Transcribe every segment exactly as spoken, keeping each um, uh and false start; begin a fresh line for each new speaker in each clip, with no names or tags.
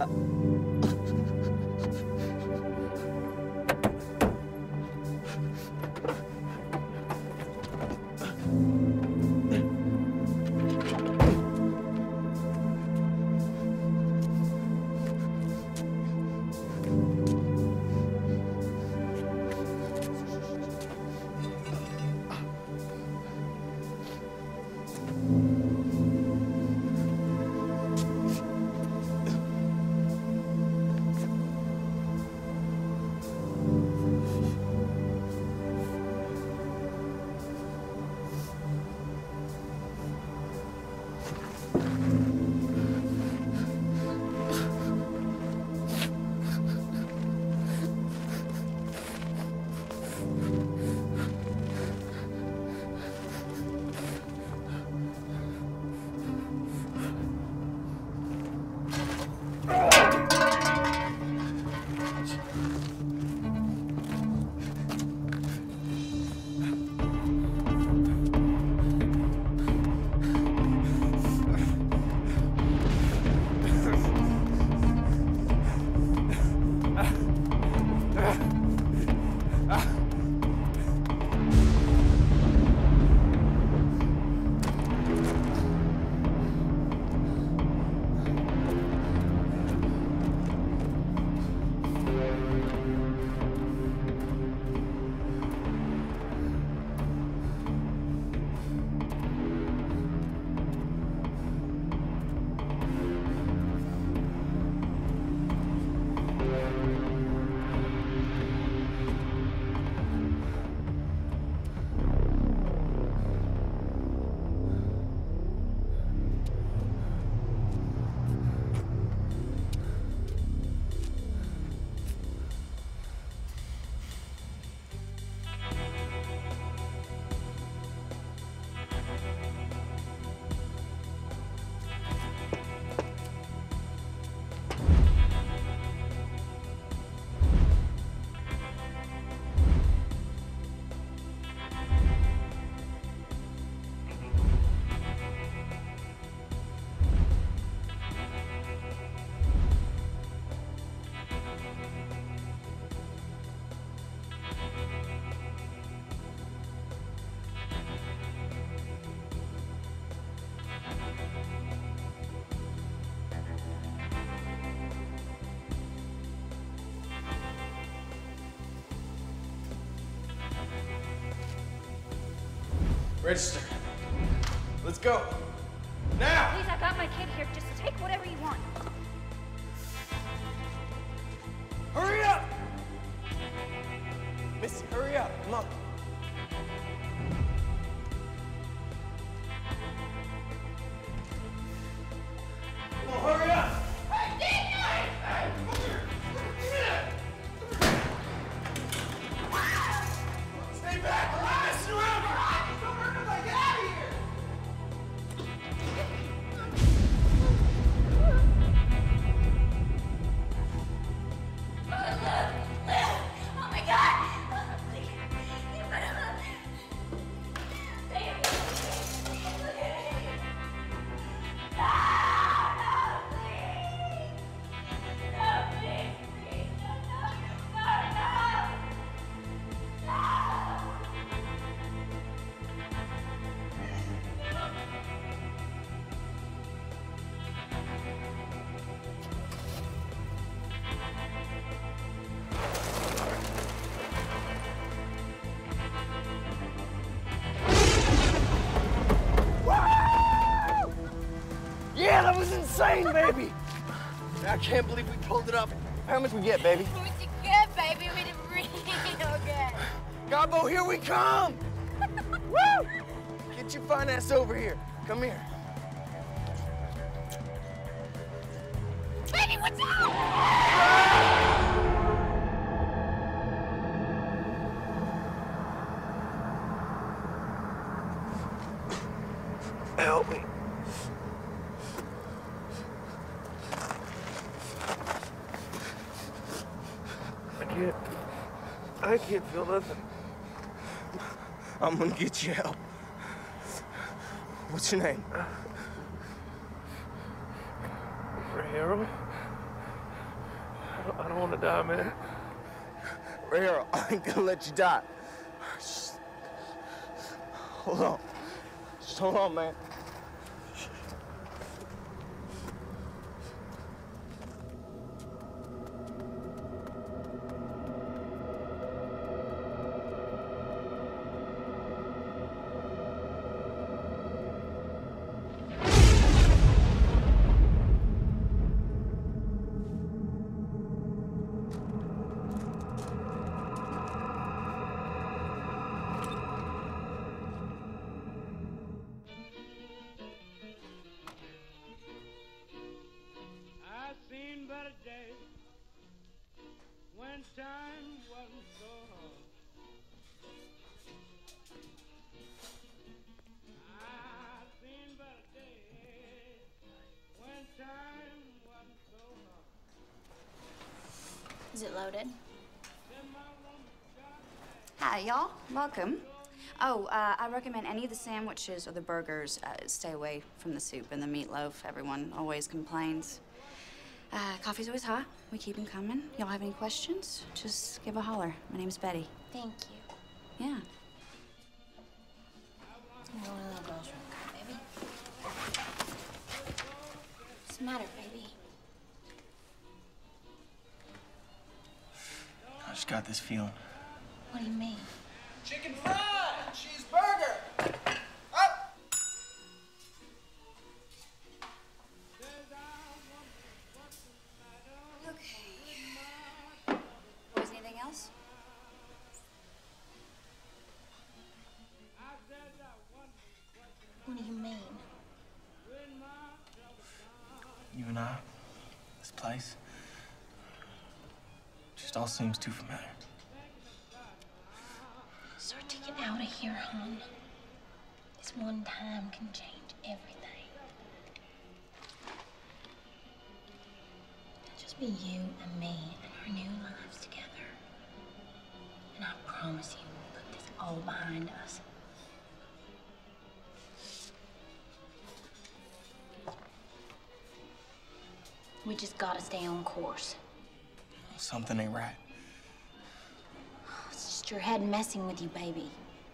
Register. Let's go. Now!
Please, I got my kid here. Just take whatever you want.
Hurry up! Missy, hurry up. Come on. Come on, hurry up! Hey, Daniel! Hey, hey, come here! Come here! Stay back! I'm not messing around here! Don't hurt nobody! Get out of here!
Oh my God!
Yeah, that was insane, baby! I can't believe we pulled it up. How much we get, baby?
What you get, baby? We did really good.
Gabo, here we come! Woo! Get your fine ass over here. Come here.
Baby, what's up?
Help me. I can't. I can't feel nothing. I'm gonna get you help. What's your name?
Harold?
I don't want to die, man.
Right here, I ain't gonna let you die. Just hold on. Just hold on, man.
Time wasn't so hard. I've seen better days when time wasn't so hard.
Is it loaded? Hi, y'all. Welcome. Oh, uh, I recommend any of the sandwiches or the burgers. Uh, stay away from the soup and the meatloaf. Everyone always complains. Uh, coffee's always hot. We keep them coming. Y'all have any questions? Just give a holler. My name's Betty.
Thank you.
Yeah.
You want a little girl's room, baby? What's the matter, baby?
I just got this feeling.
What do you mean?
Chicken fried! Cheeseburger! Up!
Okay. Boys, anything else?
What do you mean?
You and I, this place, just all seems too familiar.
Start to get out of here, hon. This one time can change everything. It'll just be you and me and our new lives together. And I promise you, we'll put this all behind us. We just gotta stay on course.
Something ain't right.
It's just your head messing with you, baby.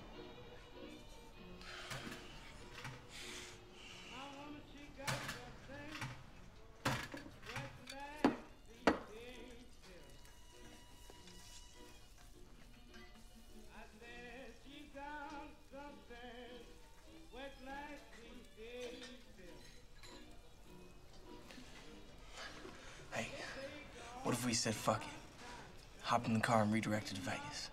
Hey, what if we said fuck it? Hopped in the car and redirected to Vegas.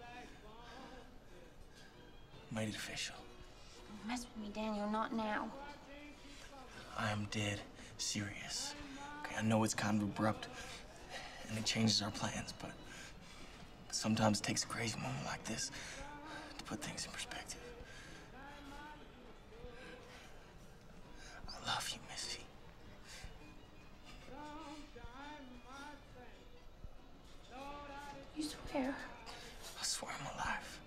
Made it official.
Don't mess with me, Daniel, not now.
I am dead serious. Okay, I know it's kind of abrupt and it changes our plans, but sometimes it takes a crazy moment like this to put things in perspective. I love you, Missy.
You swear?
I swear I'm alive.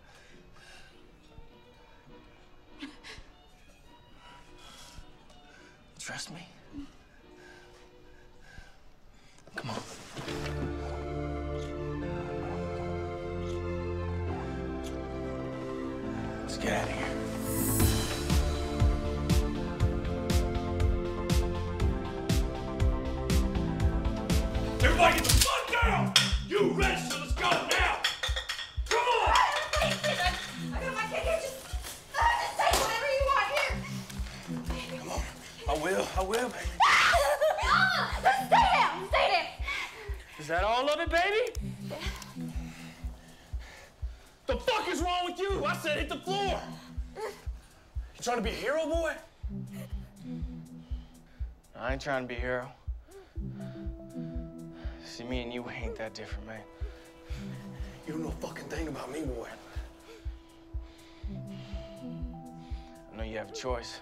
Trust me? Come on. Let's get out of here.
Everybody get the fuck down! You ready? So let's go now! Come on!
I got my ticket. Just, uh, just take whatever you want here.
Come on. I will, I will, baby.
Ah! Just stay down. Stay down.
Is that all of it, baby? The fuck is wrong with you? I said hit the floor. You trying to be a hero, boy? I ain't trying to be a hero. See, me and you ain't that different, man. You don't know a fucking thing about me, boy. I know you have a choice.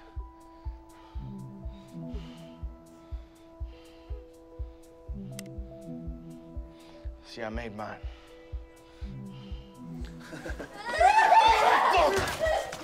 See, I made mine. Fuck!